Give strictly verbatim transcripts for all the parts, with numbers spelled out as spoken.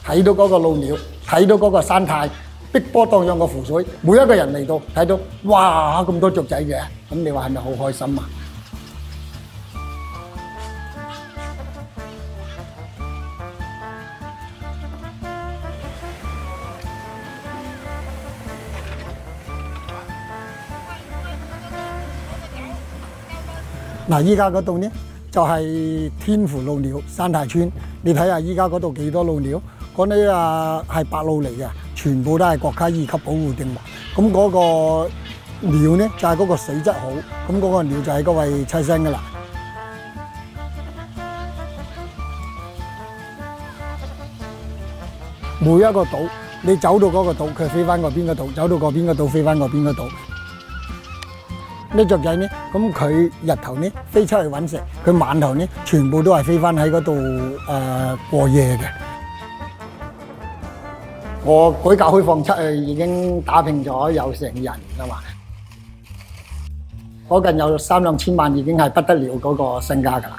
睇到嗰個老鳥，睇到嗰個生態，碧波盪漾個湖水，每一個人嚟到睇到，哇咁多雀仔嘅，咁你話係咪好開心啊？嗱，依家嗰度呢就係天湖老鳥生態村，你睇下依家嗰度幾多老鳥，嗰啲啊係白鷺嚟嘅，全部都係國家二級保護定物。咁嗰個鳥呢就係嗰個水質好，咁嗰個鳥就喺嗰位棲身噶啦。每一個島，你走到嗰個島，佢飛翻過邊個島；走到過邊個島，飛翻過邊個島。啲雀仔呢，咁佢日頭呢飛出去揾食，佢晚頭呢全部都係飛翻喺嗰度誒過夜嘅。我改革開放出去已經打拼咗有成人啦嘛，嗰近有三兩千萬已經係不得了嗰個身家㗎啦。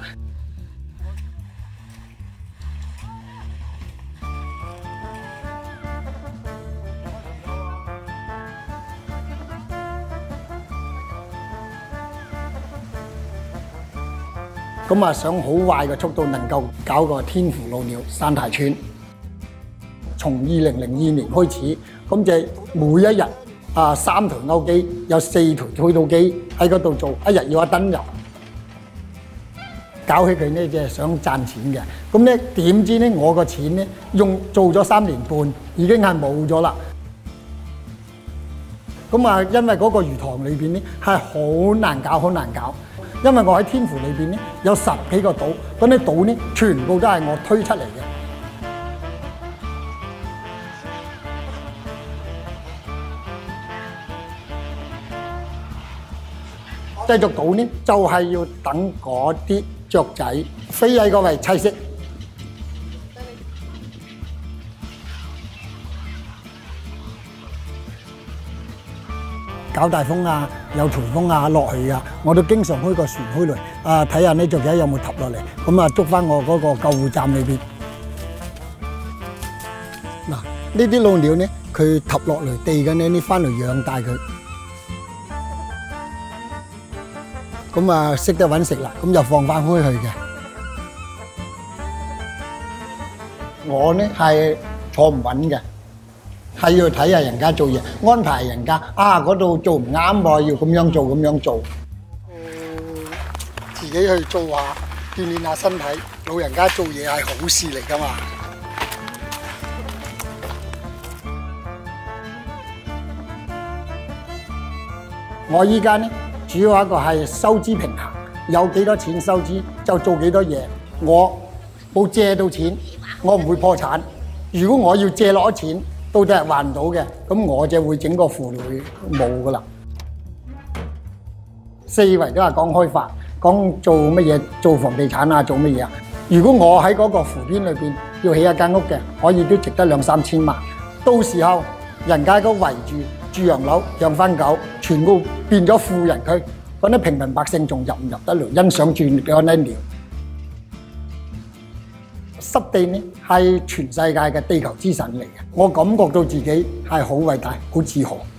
咁啊，想好快嘅速度能夠搞個天湖老鳥生態村。從二零零二年開始，咁就每一日啊三台鈎機，有四台推土機喺嗰度做，一日要一噸油。搞起佢呢，就係想賺錢嘅。咁咧點知咧，我個錢咧用做咗三年半，已經係冇咗啦。咁啊，因為嗰個魚塘裏邊咧係好難搞，好難搞。因為我喺天湖裏邊咧有十幾個島，嗰啲島咧全部都係我推出嚟嘅。製作島咧就係要等嗰啲雀仔飛喺嗰位棲息。搞大風啊，有颱風啊落去啊，我都經常開個船開嚟啊，睇下呢雀仔有冇揼落嚟，咁啊捉翻我嗰個救護站裏邊。嗱，呢啲老鳥呢，佢揼落嚟地嘅呢，你翻嚟養大佢，咁啊識得揾食啦，咁就放翻開去嘅。我呢係坐唔穩嘅。係要睇下人家做嘢，安排人家啊嗰度做唔啱喎，要咁樣做咁樣做。嗯，自己去做下，鍛鍊下身體，老人家做嘢係好事嚟㗎嘛。我依家呢，主要一個係收支平衡，有幾多錢收支就做幾多嘢。我冇借到錢，我唔會破產。如果我要借攞錢，到底係還唔到嘅，咁我就會整個庫會冇噶啦。四圍都係講開發，講做乜嘢，做房地產啊，做乜嘢啊？如果我喺嗰個湖邊裏邊要起一間屋嘅，可以都值得兩三千萬。到時候人家都圍住住洋樓、養番狗，全部變咗富人區，嗰啲平民百姓仲入唔入得嚟欣賞住嗰啲鳥？濕地呢係全世界嘅地球之神嚟嘅，我感覺到自己係好偉大、好自豪。